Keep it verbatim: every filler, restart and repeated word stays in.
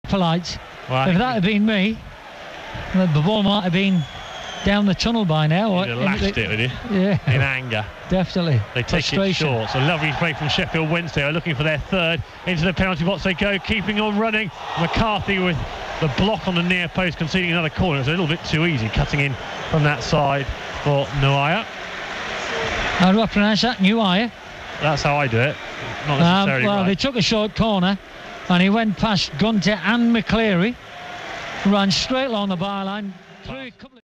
polite. Well, if that had been me, the ball might have been down the tunnel by now. You'd have lashed it, would you? Yeah. In anger. Definitely. They take it short. So lovely play from Sheffield Wednesday. Are looking for their third. Into the penalty box they go, keeping on running. McCarthy with the block on the near post, conceding another corner. It's a little bit too easy, cutting in from that side for Nuhiu. How do I pronounce that? Nuhiu? That's how I do it. Not necessarily um, Well, right. they took a short corner, and he went past Gunter and McCleary, ran straight along the byline, through a couple of